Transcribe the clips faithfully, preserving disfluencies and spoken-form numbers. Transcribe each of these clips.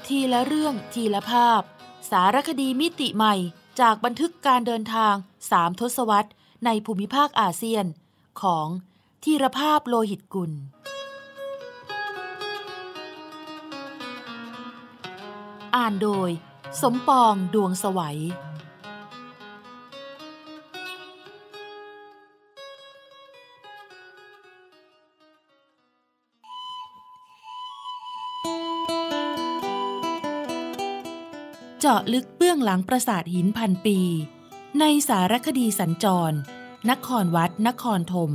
ทีละเรื่องทีละภาพสารคดีมิติใหม่จากบันทึกการเดินทางสามทศวรรษในภูมิภาคอาเซียนของธีรภาพโลหิตกุลอ่านโดยสมปองดวงสวัยเจาะลึกเบื้องหลังปราสาทหินพันปีในสารคดีสัญจรนครวัดนครธม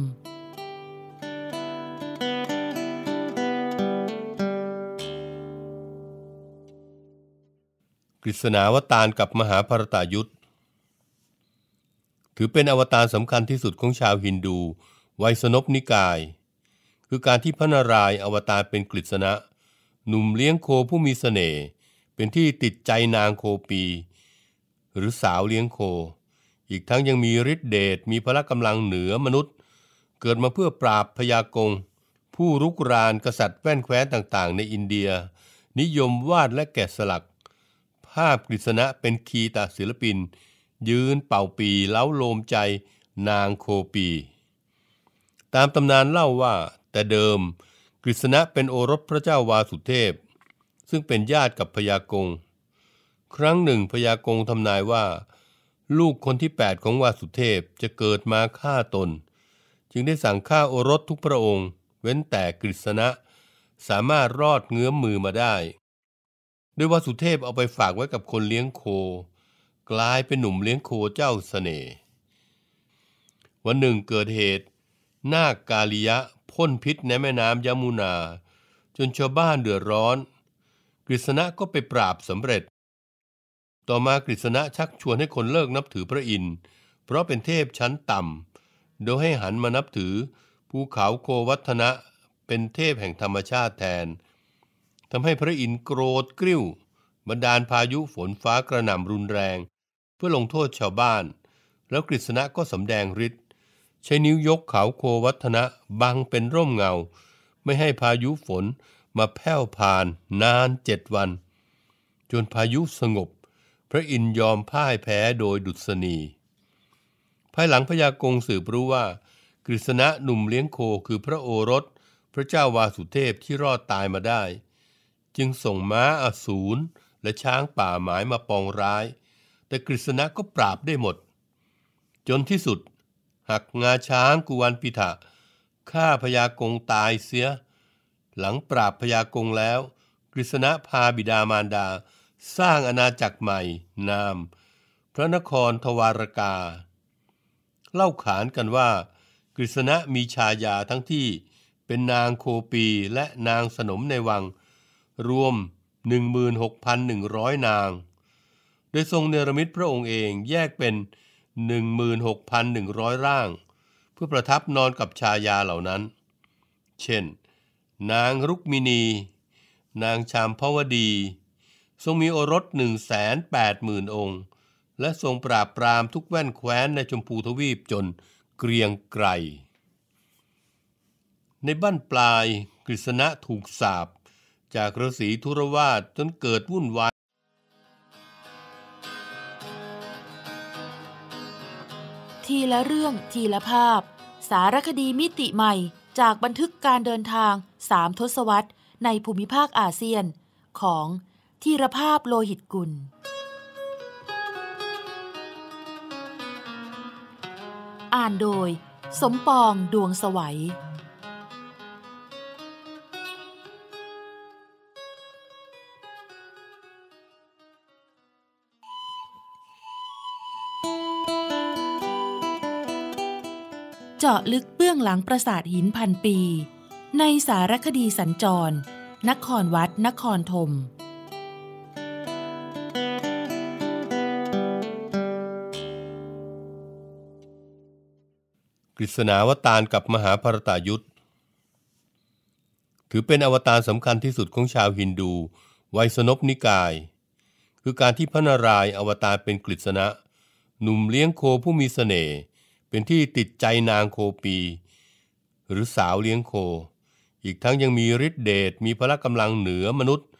กฤษณาวตารกับมหาภารตายุทธถือเป็นอวตารสำคัญที่สุดของชาวฮินดูไวยสนพนิกายคือการที่พระนารายณ์อวตารเป็นกฤษณะหนุ่มเลี้ยงโคผู้มีเสน่ห์เป็นที่ติดใจนางโคปีหรือสาวเลี้ยงโคอีกทั้งยังมีฤทธิเดชมีพละกำลังเหนือมนุษย์เกิดมาเพื่อปราบพยากงผู้รุกรานกษัตริย์แว่นแคว้นต่างๆในอินเดียนิยมวาดและแกะสลักภาพกฤษณะเป็นคีตศิลปินยืนเป่าปีเล้าโลมใจนางโคปีตามตำนานเล่าว่าแต่เดิมกฤษณะเป็นโอรสพระเจ้าวาสุเทพซึ่งเป็นญาติกับพยากงครั้งหนึ่งพยากงทำนายว่าลูกคนที่แปดของวาสุเทพจะเกิดมาฆ่าตนจึงได้สั่งฆ่าโอรสทุกพระองค์เว้นแต่กฤษณะสามารถรอดเงื้อมมือมาได้โดยวาสุเทพเอาไปฝากไว้กับคนเลี้ยงโคกลายเป็นหนุ่มเลี้ยงโคเจ้าเสน่ห์วันหนึ่งเกิดเหตุนาคกาลิยะพ่นพิษในแม่น้ำยมุนาจนชาวบ้านเดือดร้อนกฤษณะก็ไปปราบสำเร็จต่อมากฤษณะชักชวนให้คนเลิกนับถือพระอินทร์เพราะเป็นเทพชั้นต่ำโดยให้หันมานับถือภูเขาโควัฒนะเป็นเทพแห่งธรรมชาติแทนทำให้พระอินทร์โกรธกริ้วบันดาลพายุฝนฟ้ากระหน่ำรุนแรงเพื่อลงโทษชาวบ้านแล้วกฤษณะก็สำแดงฤทธิ์ใช้นิ้วยกเขาโควัฒนะบังเป็นร่มเงาไม่ให้พายุฝนมาแผ่วผ่านนานเจ็ดวันจนพายุสงบพระอินทร์ยอมพ่ายแพ้โดยดุษณีภายหลังพยากงสืบรู้ว่ากฤษณะหนุ่มเลี้ยงโคคือพระโอรสพระเจ้าวาสุเทพที่รอดตายมาได้จึงส่งม้าอสูรและช้างป่าหมายมาปองร้ายแต่กฤษณะก็ปราบได้หมดจนที่สุดหักงาช้างกุวันปิถะฆ่าพยากงตายเสียหลังปราบพยากงแล้วกฤษณะพาบิดามารดาสร้างอาณาจักรใหม่นามพระนครทวารกาเล่าขานกันว่ากฤษณะมีฉายาทั้งที่เป็นนางโคปีและนางสนมในวังรวม หนึ่งหมื่นหกพันหนึ่งร้อย นางโดยทรงเนรมิตพระองค์เองแยกเป็น หนึ่งหมื่นหกพันหนึ่งร้อย ร่างเพื่อประทับนอนกับฉายาเหล่านั้นเช่นนางรุกมินีนางชามพวดีทรงมีโอรส หนึ่งแสนแปดหมื่น องค์และทรงปราบปรามทุกแว่นแคว้นในชมพูทวีปจนเกรียงไกรในบั้นปลายกฤษณะถูกสาปจากฤาษีทุรวาทจนเกิดวุ่นวายทีละเรื่องทีละภาพสารคดีมิติใหม่จากบันทึกการเดินทางสามทศวรรษในภูมิภาคอาเซียนของธีรภาพโลหิตกุลอ่านโดยสมปองดวงสวัยเจาะลึกเบื้องหลังปราสาทหินพันปีในสารคดีสัญจรนครวัดนครธมกฤษณาวตารกับมหาภารตายุทธถือเป็นอวตารสำคัญที่สุดของชาวฮินดูไวยสนพนิกายคือการที่พระนารายณ์อวตารเป็นกฤษณะหนุ่มเลี้ยงโคผู้มีเสน่ห์เป็นที่ติดใจนางโคปีหรือสาวเลี้ยงโคอีกทั้งยังมีฤทธิเดชมีพละกำลังเหนือมนุษย์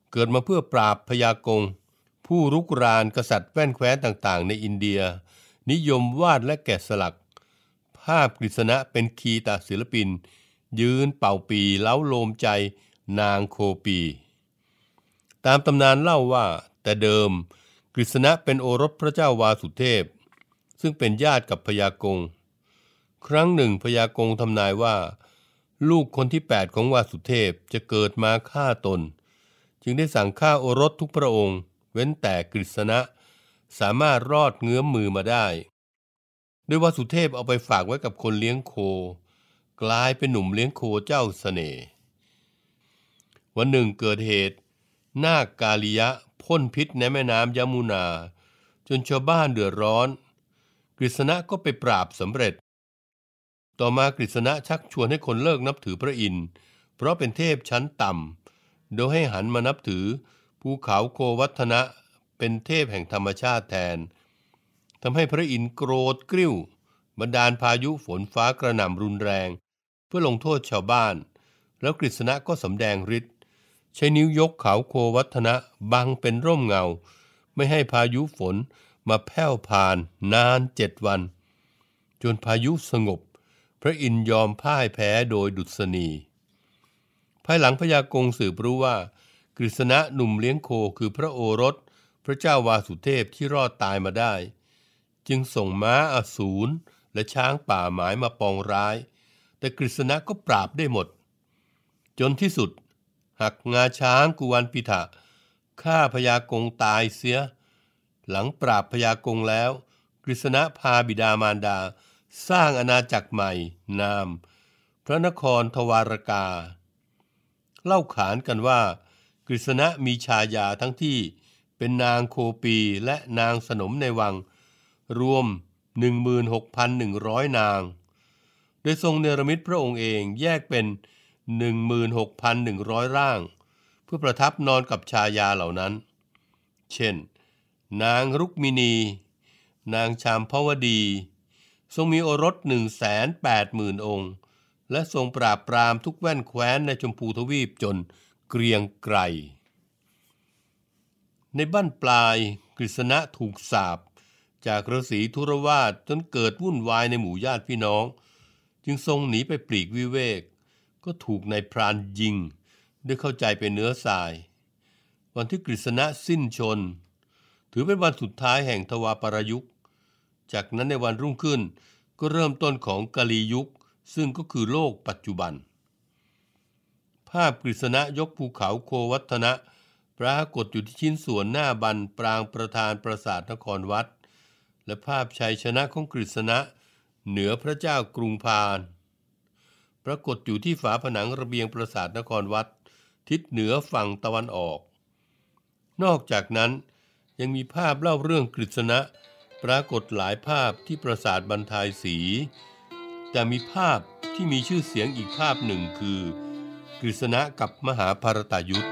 เกิดมาเพื่อปราบพยากงผู้รุกรานกษัตริย์แว่นแคว้นต่างๆในอินเดียนิยมวาดและแกะสลักภาพกฤษณะเป็นคีตศิลปินยืนเป่าปีเล้าโลมใจนางโคปีตามตำนานเล่าว่าแต่เดิมกฤษณะเป็นโอรสพระเจ้าวาสุเทพซึ่งเป็นญาติกับพยากงครั้งหนึ่งพยากงทำนายว่าลูกคนที่แปดของวาสุเทพจะเกิดมาฆ่าตนจึงได้สั่งฆ่าโอรสทุกพระองค์เว้นแต่กฤษณะสามารถรอดเงื้อมมือมาได้โดยวาสุเทพเอาไปฝากไว้กับคนเลี้ยงโคกลายเป็นหนุ่มเลี้ยงโคเจ้าเสน่ห์วันหนึ่งเกิดเหตุนาคกาลิยะพ่นพิษในแม่น้ำยมุนาจนชาวบ้านเดือดร้อนกฤษณะก็ไปปราบสำเร็จต่อมากฤษณะชักชวนให้คนเลิกนับถือพระอินทร์เพราะเป็นเทพชั้นต่ำโดยให้หันมานับถือภูเขาโควัฒนะเป็นเทพแห่งธรรมชาติแทนทำให้พระอินทร์โกรธกริ้วบันดาลพายุฝนฟ้ากระหน่ำรุนแรงเพื่อลงโทษชาวบ้านแล้วกฤษณะก็สำแดงฤทธิ์ใช้นิ้วยกเขาโควัฒนะบังเป็นร่มเงาไม่ให้พายุฝนมาแผ่วผ่านนานเจ็ดวันจนพายุสงบพระอินทร์ยอมพ่ายแพ้โดยดุษณีภายหลังพยากงสืบรู้ว่ากฤษณะหนุ่มเลี้ยงโคคือพระโอรสพระเจ้าวาสุเทพที่รอดตายมาได้จึงส่งม้าอสูรและช้างป่าหมายมาปองร้ายแต่กฤษณะก็ปราบได้หมดจนที่สุดหักงาช้างกุวันปิฐะฆ่าพยากงตายเสียหลังปราบพยากงแล้วกฤษณะพาบิดามารดาสร้างอาณาจักรใหม่นามพระนครทวารกาเล่าขานกันว่ากฤษณะมีฉายาทั้งที่เป็นนางโคปีและนางสนมในวังรวม หนึ่งหมื่นหกพันหนึ่งร้อย นางโดยทรงเนรมิตพระองค์เองแยกเป็น หนึ่งหมื่นหกพันหนึ่งร้อย ร่างเพื่อประทับนอนกับชายาเหล่านั้นเช่นนางรุกมิณีนางชามพวดีทรงมีโอรส หนึ่งแสนแปดหมื่น องค์และทรงปราบปรามทุกแว่นแคว้นในชมพูทวีปจนเกรียงไกรในบั้นปลายกฤษณะถูกสาปจากฤาษีทุรวาทจนเกิดวุ่นวายในหมู่ญาติพี่น้องจึงทรงหนีไปปลีกวิเวกก็ถูกนายพรานยิงด้วยเข้าใจเป็นเนื้อทรายวันที่กฤษณะสิ้นชนถือเป็นวันสุดท้ายแห่งทวาปรยุกต์จากนั้นในวันรุ่งขึ้นก็เริ่มต้นของกาลียุคซึ่งก็คือโลกปัจจุบันภาพกฤษณะยกภูเขาโควัฒนะปรากฏอยู่ที่ชิ้นส่วนหน้าบันปรางประธานปราสาทนครวัดและภาพชัยชนะของกฤษณะเหนือพระเจ้ากรุงพาลปรากฏอยู่ที่ฝาผนังระเบียงปราสาทนครวัดทิศเหนือฝั่งตะวันออกนอกจากนั้นยังมีภาพเล่าเรื่องกฤษณะปรากฏหลายภาพที่ปราสาทบรรทายศรีแต่มีภาพที่มีชื่อเสียงอีกภาพหนึ่งคือกฤษณะกับมหาภารตายุทธ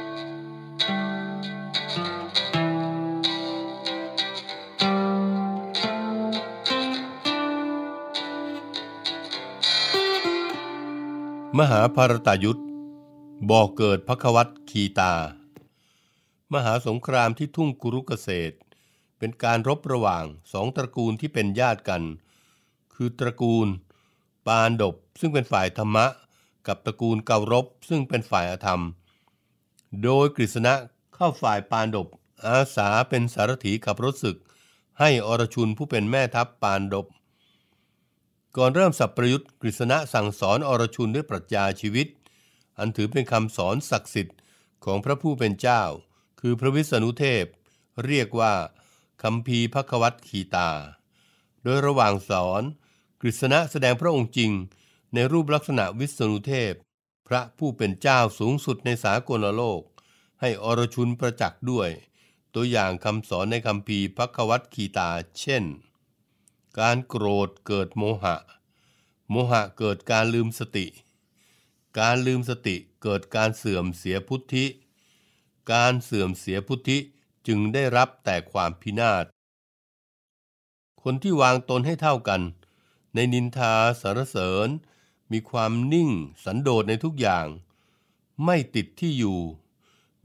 มหาภารตายุทธบ่อเกิดพควัตคีตามหาสงครามที่ทุ่งกุรุเกษตรเป็นการรบระหว่างสองตระกูลที่เป็นญาติกันคือตระกูลปานดบซึ่งเป็นฝ่ายธรรมะกับตระกูลเการบซึ่งเป็นฝ่ายอธรรมโดยกฤษณะเข้าฝ่ายปานดบอาสาเป็นสารถีขับรถศึกให้อรชุนผู้เป็นแม่ทัพปานดบก่อนเริ่มสัปประยุทธ์กฤษณะสั่งสอนอรชุนด้วยปรัชญาชีวิตอันถือเป็นคำสอนศักดิ์สิทธิ์ของพระผู้เป็นเจ้าคือพระวิษณุเทพเรียกว่าคัมภีร์พควัตคีตาโดยระหว่างสอนกฤษณะแสดงพระองค์จริงในรูปลักษณะวิษณุเทพพระผู้เป็นเจ้าสูงสุดในสากลโลกให้อรชุนประจักษ์ด้วยตัวอย่างคำสอนในคัมภีร์พควัตคีตาเช่นการโกรธเกิดโมหะโมหะเกิดการลืมสติการลืมสติเกิดการเสื่อมเสียพุทธิการเสื่อมเสียพุทธิจึงได้รับแต่ความพินาศคนที่วางตนให้เท่ากันในนินทาสรรเสริญมีความนิ่งสันโดษในทุกอย่างไม่ติดที่อยู่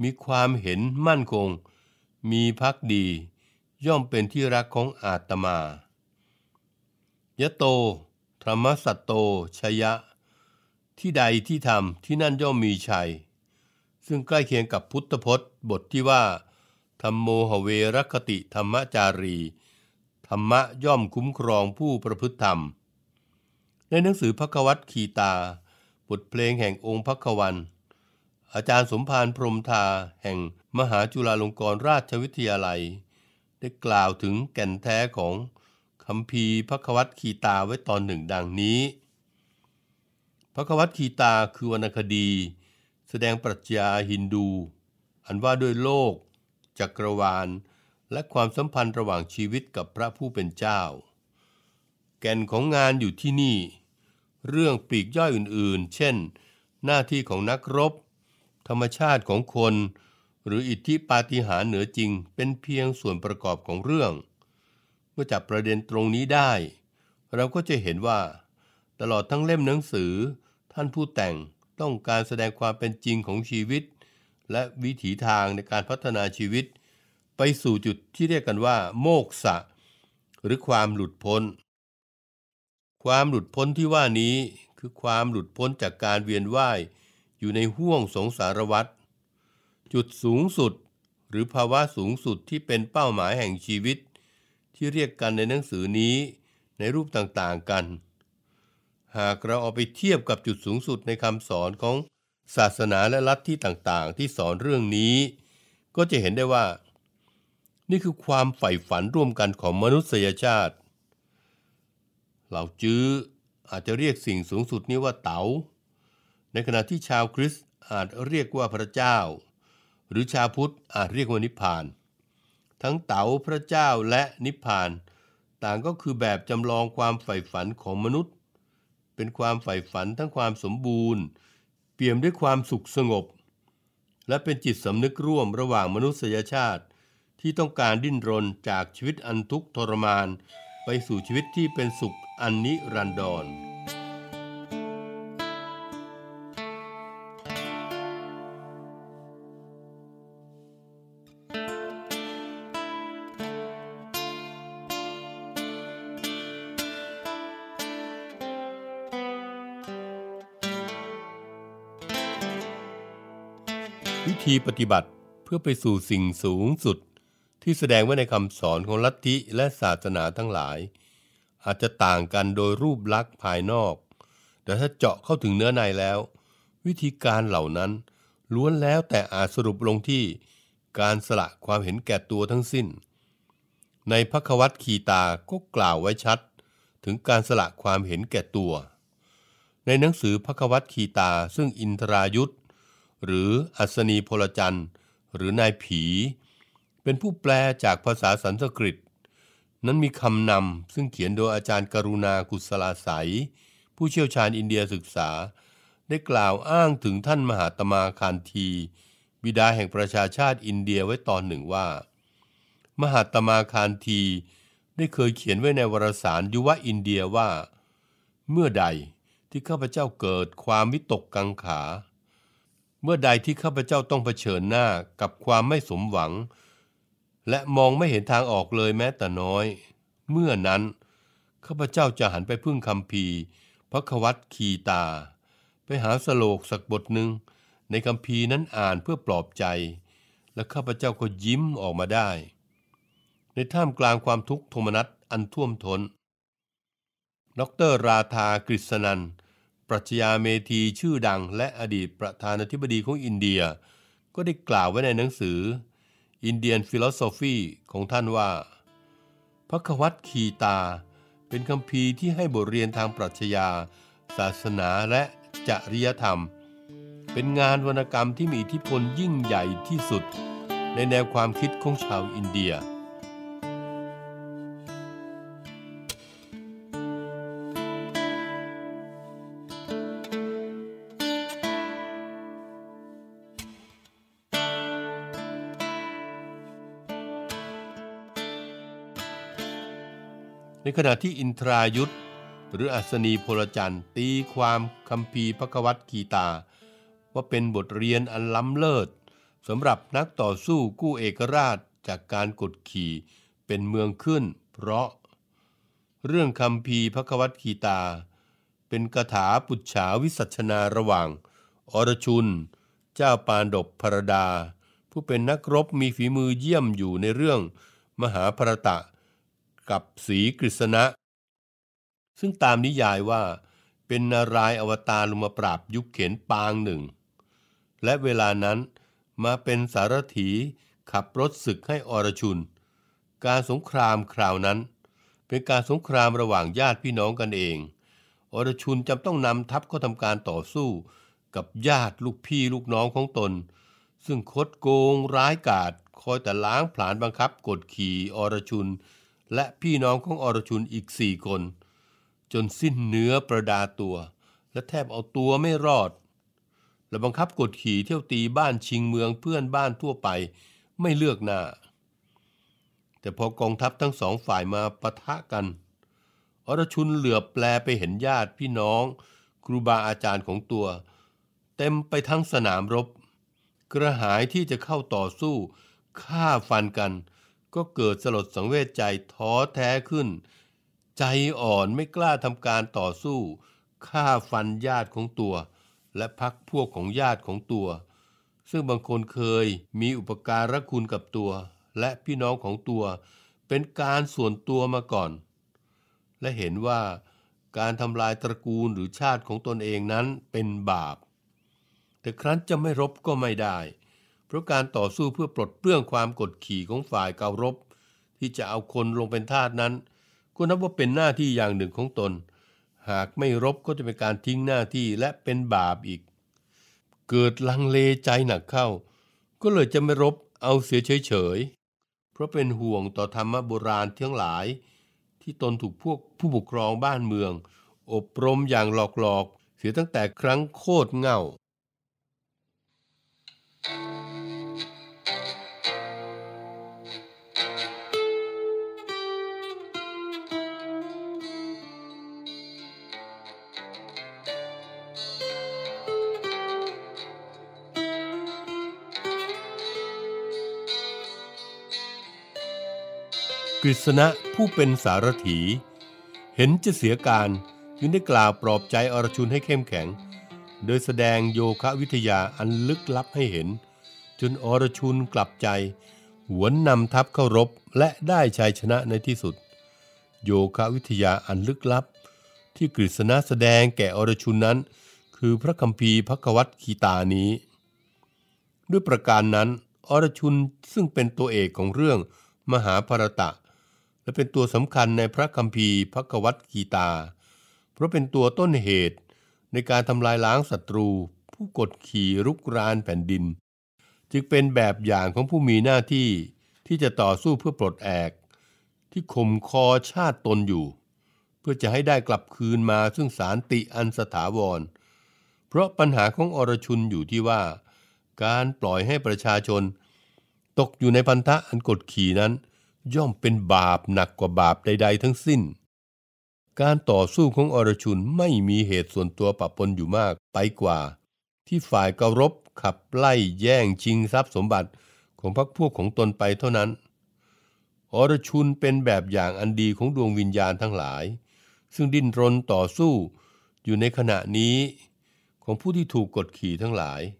มีความเห็นมั่นคงมีภักดีย่อมเป็นที่รักของอาตมายะโตธรรมสัตโตชยะที่ใดที่ทำที่นั่นย่อมมีชัยซึ่งใกล้เคียงกับพุทธพจน์บทที่ว่าธัมโมหเวรคติธรรมจารีธรรมะย่อมคุ้มครองผู้ประพฤติธรรมในหนังสือภควตคีตาบทเพลงแห่งองค์ภควันอาจารย์สมภารพรหมทาแห่งมหาจุฬาลงกรณราชวิทยาลัยได้กล่าวถึงแก่นแท้ของคัมภีร์ภควตคีตาไว้ตอนหนึ่งดังนี้ภควตคีตาคือวรรณคดีแสดงปรัชญาฮินดูอันว่าด้วยโลกจักรวาลและความสัมพันธ์ระหว่างชีวิตกับพระผู้เป็นเจ้าแก่นของงานอยู่ที่นี่เรื่องปลีกย่อยอื่นๆเช่นหน้าที่ของนักรบธรรมชาติของคนหรืออิทธิปาฏิหาริย์เหนือจริงเป็นเพียงส่วนประกอบของเรื่องเมื่อจับประเด็นตรงนี้ได้เราก็จะเห็นว่าตลอดทั้งเล่มหนังสือท่านผู้แต่งต้องการแสดงความเป็นจริงของชีวิตและวิถีทางในการพัฒนาชีวิตไปสู่จุดที่เรียกกันว่าโมกขะหรือความหลุดพ้นความหลุดพ้นที่ว่านี้คือความหลุดพ้นจากการเวียนว่ายอยู่ในห้วงสงสารวัฏจุดสูงสุดหรือภาวะสูงสุดที่เป็นเป้าหมายแห่งชีวิตที่เรียกกันในหนังสือนี้ในรูปต่างๆกันหากเราเอาไปเทียบกับจุดสูงสุดในคำสอนของศาสนาและลัทธิต่างๆที่สอนเรื่องนี้ก็จะเห็นได้ว่านี่คือความใฝ่ฝันร่วมกันของมนุษยชาติเหล่าจื้ออาจจะเรียกสิ่งสูงสุดนี้ว่าเต๋าในขณะที่ชาวคริสต์อาจเรียกว่าพระเจ้าหรือชาวพุทธอาจเรียกว่านิพพานทั้งเต๋าพระเจ้าและนิพพานต่างก็คือแบบจำลองความใฝ่ฝันของมนุษย์เป็นความใฝ่ฝันทั้งความสมบูรณ์เปี่ยมด้วยความสุขสงบและเป็นจิตสำนึกร่วมระหว่างมนุษยชาติที่ต้องการดิ้นรนจากชีวิตอันทุกข์ทรมานไปสู่ชีวิตที่เป็นสุขอันนิรันดรวิธีปฏิบัติเพื่อไปสู่สิ่งสูงสุดที่แสดงไว้ในคำสอนของลัทธิและศาสนาทั้งหลายอาจจะต่างกันโดยรูปลักษณ์ภายนอกแต่ถ้าเจาะเข้าถึงเนื้อในแล้ววิธีการเหล่านั้นล้วนแล้วแต่อาจสรุปลงที่การสละความเห็นแก่ตัวทั้งสิ้นในภควตคีตาก็กล่าวไว้ชัดถึงการสละความเห็นแก่ตัวในหนังสือภควตคีตาซึ่งอินทรายุทธหรืออัศนีพลจันทร์หรือนายผีเป็นผู้แปลจากภาษาสันสกฤตนั้นมีคำนำซึ่งเขียนโดยอาจารย์กรุณากุศลาไสยผู้เชี่ยวชาญอินเดียศึกษาได้กล่าวอ้างถึงท่านมหาตมาคานธีบิดาแห่งประชาชาติอินเดียไว้ตอนหนึ่งว่ามหาตมาคานธีได้เคยเขียนไว้ในวารสารยุวอินเดียว่าเมื่อใดที่ข้าพเจ้าเกิดความวิตกกังขาเมื่อใดที่ข้าพเจ้าต้องเผชิญหน้ากับความไม่สมหวังและมองไม่เห็นทางออกเลยแม้แต่น้อยเมื่อนั้นข้าพเจ้าจะหันไปพึ่งคัมภีร์ภควตคีตาไปหาสโลกสักบทหนึ่งในคัมภีร์นั้นอ่านเพื่อปลอบใจและข้าพเจ้าก็ยิ้มออกมาได้ในท่ามกลางความทุกข์โทมนัสอันท่วมท้นดร.ราธากฤษณันท์ปรัชญาเมธีชื่อดังและอดีตประธานาธิบดีของอินเดียก็ได้กล่าวไว้ในหนังสือ Indian Philosophy ของท่านว่าภควตคีตาเป็นคัมภีร์ที่ให้บทเรียนทางปรัชญาศาสนาและจริยธรรมเป็นงานวรรณกรรมที่มีอิทธิพลยิ่งใหญ่ที่สุดในแนวความคิดของชาวอินเดียในขณะที่อินทรายุทธหรืออัศนีพลจันทร์ตีความคัมภีร์ภควตคีตาว่าเป็นบทเรียนอันล้ำเลิศสำหรับนักต่อสู้กู้เอกราชจากการกดขี่เป็นเมืองขึ้นเพราะเรื่องคัมภีร์ภควตกีตาเป็นคาถาปุจฉาวิสัชนาระหว่างอรชุนเจ้าปานดบพรดาผู้เป็นนักรบมีฝีมือเยี่ยมอยู่ในเรื่องมหาภารตะกับศรีกฤษณะซึ่งตามนิยายว่าเป็นนารายณ์อวตารลงมาปราบยุคเข็นปางหนึ่งและเวลานั้นมาเป็นสารถีขับรถศึกให้อรชุนการสงครามคราวนั้นเป็นการสงครามระหว่างญาติพี่น้องกันเองอรชุนจำต้องนำทัพเข้าทำการต่อสู้กับญาติลูกพี่ลูกน้องของตนซึ่งคดโกงร้ายกาจคอยแต่ล้างผลาญบังคับกดขี่อรชุนและพี่น้องของอรชุนอีกสี่คนจนสิ้นเนื้อประดาตัวและแทบเอาตัวไม่รอดและบังคับกดขี่เที่ยวตีบ้านชิงเมืองเพื่อนบ้านทั่วไปไม่เลือกหน้าแต่พอกองทัพทั้งสองฝ่ายมาปะทะกันอรชุนเหลือบแปลไปเห็นญาติพี่น้องครูบาอาจารย์ของตัวเต็มไปทั้งสนามรบกระหายที่จะเข้าต่อสู้ฆ่าฟันกันก็เกิดสลดสังเวชใจท้อแท้ขึ้นใจอ่อนไม่กล้าทำการต่อสู้ฆ่าฟันญาติของตัวและพรรคพวกของญาติของตัวซึ่งบางคนเคยมีอุปการะคุณกับตัวและพี่น้องของตัวเป็นการส่วนตัวมาก่อนและเห็นว่าการทำลายตระกูลหรือชาติของตนเองนั้นเป็นบาปแต่ครั้นจะไม่รบก็ไม่ได้เพราะการต่อสู้เพื่อปลดเปลื้องความกดขี่ของฝ่ายเการบที่จะเอาคนลงเป็นทาสนั้นก็นับว่าเป็นหน้าที่อย่างหนึ่งของตนหากไม่รบก็จะเป็นการทิ้งหน้าที่และเป็นบาปอีกเกิดลังเลใจหนักเข้าก็เลยจะไม่รบเอาเสียเฉยๆเพราะเป็นห่วงต่อธรรมโบราณทั้งหลายที่ตนถูกพวกผู้ปกครองบ้านเมืองอบรมอย่างหลอกๆเสียตั้งแต่ครั้งโคตรเหง้ากฤษณะผู้เป็นสารถีเห็นจะเสียการจึงได้กล่าวปลอบใจอรชุนให้เข้มแข็งโดยแสดงโยคะวิทยาอันลึกลับให้เห็นจนอรชุนกลับใจหวนนำทัพเข้ารบและได้ชัยชนะในที่สุดโยคะวิทยาอันลึกลับที่กฤษณะแสดงแก่อรชุนนั้นคือพระคัมภีร์ภควตกีตานี้ด้วยประการนั้นอรชุนซึ่งเป็นตัวเอกของเรื่องมหาภารตะและเป็นตัวสำคัญในพระคัมภีร์ภควตกีตาเพราะเป็นตัวต้นเหตุในการทำลายล้างศัตรูผู้กดขี่รุกรานแผ่นดินจึงเป็นแบบอย่างของผู้มีหน้าที่ที่จะต่อสู้เพื่อปลดแอกที่ข่มคอชาติตนอยู่เพื่อจะให้ได้กลับคืนมาซึ่งสันติอันสถาวรเพราะปัญหาของอรชุนอยู่ที่ว่าการปล่อยให้ประชาชนตกอยู่ในพันธะอันกดขี่นั้นย่อมเป็นบาปหนักกว่าบาปใดๆทั้งสิ้นการต่อสู้ของอรชุนไม่มีเหตุส่วนตัวปะปนอยู่มากไปกว่าที่ฝ่ายเการบขับไล่แย่งชิงทรัพย์สมบัติของพรรคพวกของตนไปเท่านั้นอรชุนเป็นแบบอย่างอันดีของดวงวิญญาณทั้งหลายซึ่งดิ้นรนต่อสู้อยู่ในขณะนี้ของผู้ที่ถูกกดขี่ทั้งหลาย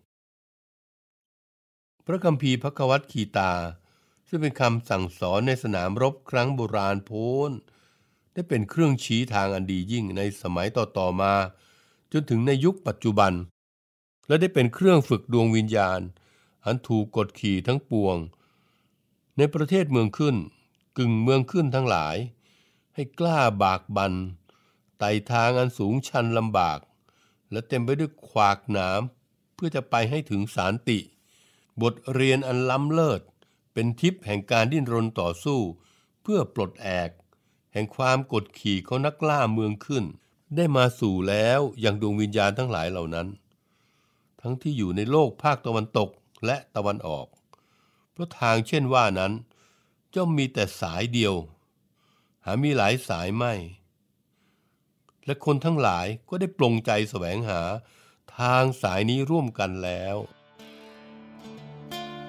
พระคัมภีร์ภควตกีตาซึ่งเป็นคำสั่งสอนในสนามรบครั้งโบราณโพ้นได้เป็นเครื่องชี้ทางอันดียิ่งในสมัยต่อๆมาจนถึงในยุคปัจจุบันและได้เป็นเครื่องฝึกดวงวิญญาณอันถูกกดขี่ทั้งปวงในประเทศเมืองขึ้นกึ่งเมืองขึ้นทั้งหลายให้กล้าบากบั่นไต่ทางอันสูงชันลำบากและเต็มไปด้วยขวากหนามเพื่อจะไปให้ถึงสันติบทเรียนอันล้ำเลิศเป็นทิพย์แห่งการดิ้นรนต่อสู้เพื่อปลดแอกแห่งความกดขี่ของนักล่าเมืองขึ้นได้มาสู่แล้วอย่างดวงวิญญาณทั้งหลายเหล่านั้นทั้งที่อยู่ในโลกภาคตะวันตกและตะวันออกเพราะทางเช่นว่านั้นย่อมมีแต่สายเดียวหามีหลายสายไม่และคนทั้งหลายก็ได้ปลงใจแสวงหาทางสายนี้ร่วมกันแล้ว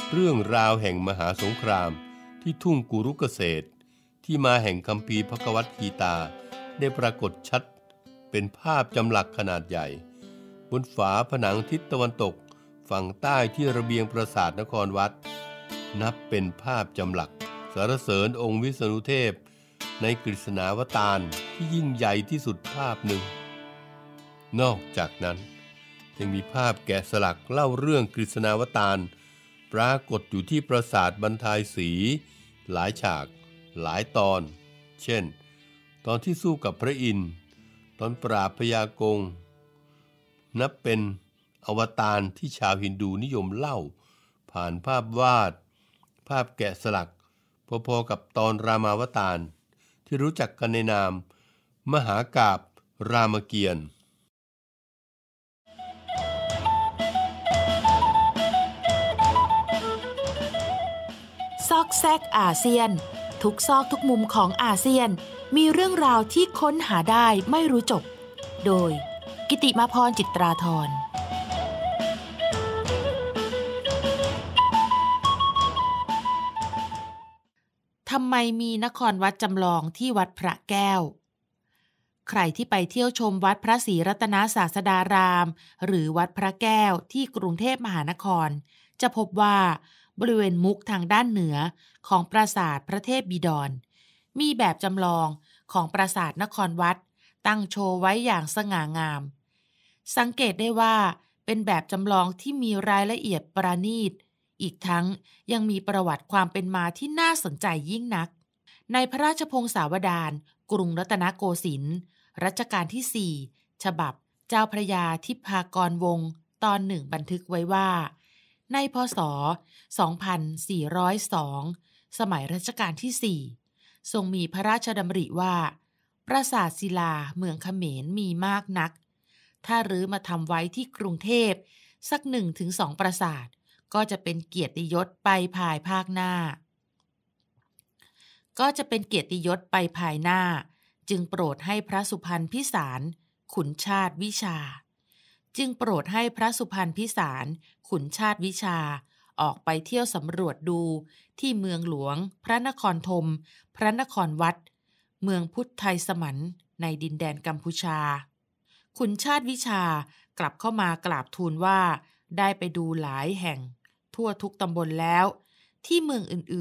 เรื่องราวแห่งมหาสงครามที่ทุ่งกุรุเกษตรที่มาแห่งคัมภีร์ภควัตกีตาได้ปรากฏชัดเป็นภาพจำหลักขนาดใหญ่บนฝาผนังทิศตะวันตกฝั่งใต้ที่ระเบียงปราสาทนครวัดนับเป็นภาพจำหลักสรรเสริญองค์วิษณุเทพในกฤษณาวตารที่ยิ่งใหญ่ที่สุดภาพหนึ่งนอกจากนั้นยังมีภาพแกะสลักเล่าเรื่องกฤษณาวตารปรากฏอยู่ที่ปราสาทบรรทายศรีหลายฉากหลายตอนเช่นตอนที่สู้กับพระอินทร์ตอนปราบพญากงนับเป็นอวตารที่ชาวฮินดูนิยมเล่าผ่านภาพวาดภาพแกะสลักพอๆกับตอนรามาวตารที่รู้จักกันในนามมหากาพย์รามเกียรติ์ซอกแซกอาเซียนทุกซอกทุกมุมของอาเซียนมีเรื่องราวที่ค้นหาได้ไม่รู้จบโดยกิติมาพรจิตราธรทำไมมีนครวัดจำลองที่วัดพระแก้วใครที่ไปเที่ยวชมวัดพระศรีรัตนศาสดารามหรือวัดพระแก้วที่กรุงเทพมหานครจะพบว่าบริเวณมุกทางด้านเหนือของปราสาทพระเทพบิดรมีแบบจำลองของปราสาทนครวัดตั้งโชว์ไว้อย่างสง่างามสังเกตได้ว่าเป็นแบบจำลองที่มีรายละเอียดประณีตอีกทั้งยังมีประวัติความเป็นมาที่น่าสนใจยิ่งนักในพระราชพงศาวดารกรุงรัตนโกสินทร์รัชกาลที่สี่ฉบับเจ้าพระยาทิพากรวงศ์ตอนหนึ่งบันทึกไว้ว่าในพ.ศ. สองพันสี่ร้อยสอง สมัยรัชกาลที่สี่ทรงมีพระราชดำริว่าปราสาทศิลาเมืองเขมรมีมากนักถ้ารื้อมาทำไว้ที่กรุงเทพสักหนึ่งถึงสองปราสาทก็จะเป็นเกียรติยศไปภายภาคหน้าก็จะเป็นเกียรติยศไปภายหน้าจึงโปรดให้พระสุพรรณพิสารขุนชาติวิชาจึงโปรดให้พระสุพรรณพิสารขุนชาติวิชาออกไปเที่ยวสำรวจดูที่เมืองหลวงพระนครธมพระนครวัดเมืองพุทธไทยสมันในดินแดนกัมพูชาขุนชาติวิชากลับเข้ามากราบทูลว่าได้ไปดูหลายแห่งทั่วทุกตำบลแล้วที่เมืองอื่นๆ